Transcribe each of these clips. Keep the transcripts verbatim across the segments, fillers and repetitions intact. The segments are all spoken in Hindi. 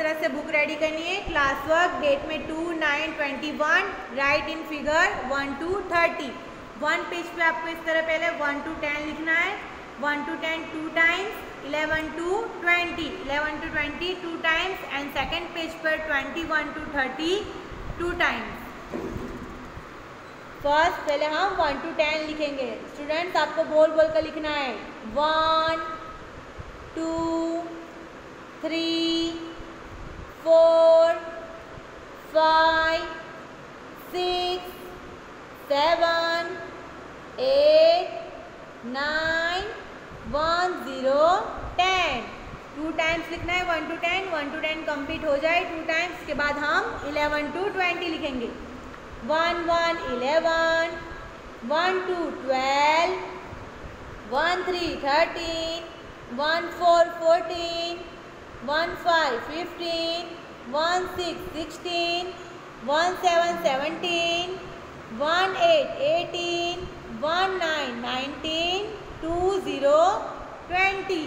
तरह से बुक रेडी करनी है। क्लास वर्क डेट में two nine twenty one, right in figure one to thirty. One page पे आपको इस तरह पहले वन टू टेन लिखना है, one to ten two times, eleven to twenty, eleven to twenty two times and second page पर twenty one to thirty two times. First पहले हम वन टू टेन लिखेंगे। स्टूडेंट्स आपको बोल बोल कर लिखना है, one two three four five six seven eight nine one zero ten. Two times लिखना है one to ten, one to ten complete हो जाए टू टाइम्स के बाद हम इलेवन टू ट्वेंटी लिखेंगे। One one eleven, one two twelve, one three thirteen, one four fourteen, one five fifteen, one six sixteen, one seven seventeen, one eight eighteen, one nine nineteen, two zero twenty,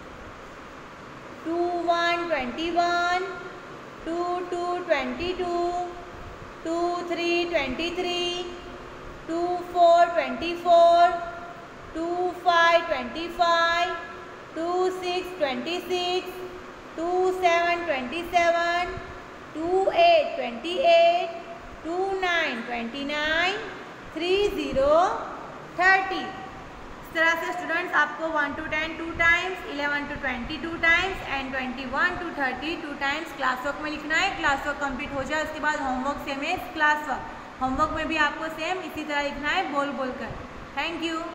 two one twenty one, two two twenty two, two three twenty three, two four twenty four, two five twenty five, two six twenty six, two seven twenty seven, two eight twenty eight, two nine twenty nine, three zero thirty. इस तरह से स्टूडेंट्स आपको one to ten two times, eleven to twenty two times and twenty one to thirty two times class work में लिखना है। क्लास वर्क कंप्लीट हो जाए उसके बाद होमवर्क सेम है क्लास वर्क। होमवर्क में भी आपको सेम इसी तरह लिखना है बोल बोल कर। Thank you.